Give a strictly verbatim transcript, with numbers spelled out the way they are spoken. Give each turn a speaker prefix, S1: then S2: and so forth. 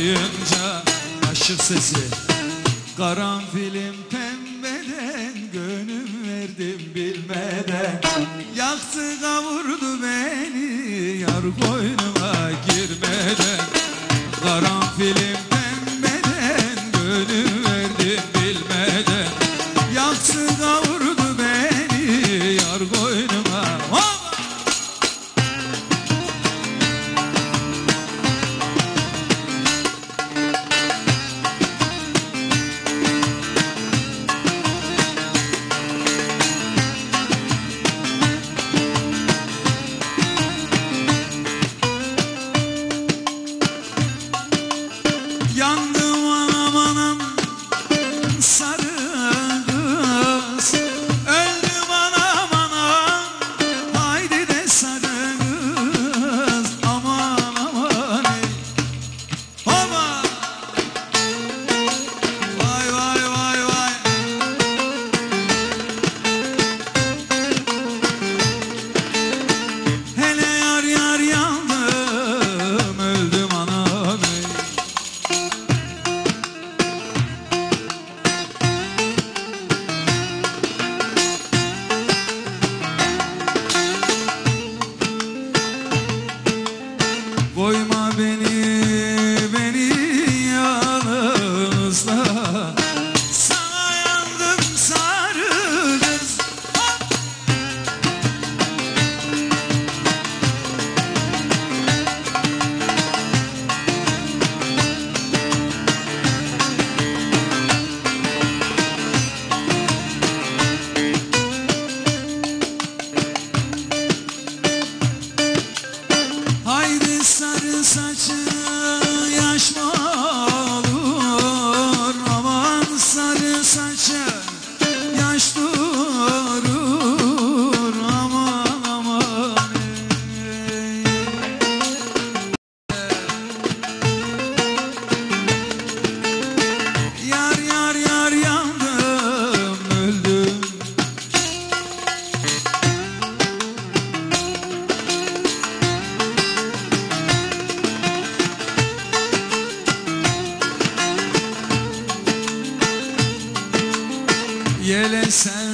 S1: duyunca aşık sesi. Karanfilim pembeden gönül verdim bilmeden, yaktı kavurdu beni yar koynuma girmeden. Karanfilim pembeden gönül verdim bilmeden, yaktı kavurdu beni yar koynuma. Hop! Yandım anam anam sarı kız, öldüm anam anam haydi de sarı kız. Aman aman ey hoba, vay vay vay vay. Hele yar yar yandım öldüm anam ey. Koyma beni, beni yalnızla, sana yandım sarı kız. Hop! Haydi sarı saçı yaş mı olur, aman sarı saçı yaş durur. Aman aman ey. Yar yar yar yandım öldüm. Yele sen